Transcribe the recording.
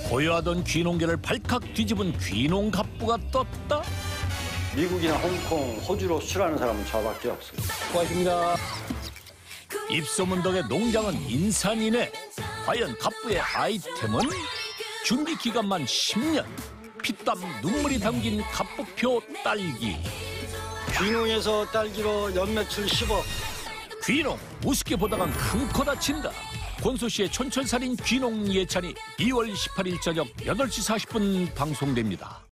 고요하던 귀농계를 발칵 뒤집은 귀농갑부가 떴다. 미국이나 홍콩, 호주로 수출하는 사람은 저밖에 없습니다. 고맙습니다. 입소문 덕에 농장은 인산이네. 과연 갑부의 아이템은? 준비 기간만 10년. 피땀 눈물이 담긴 갑부표 딸기. 귀농에서 딸기로 연매출 10억. 귀농 우습게 보다간 큰 코 다친다. 권소 씨의 촌철살인 귀농 예찬이 2월 18일 저녁 8시 40분 방송됩니다.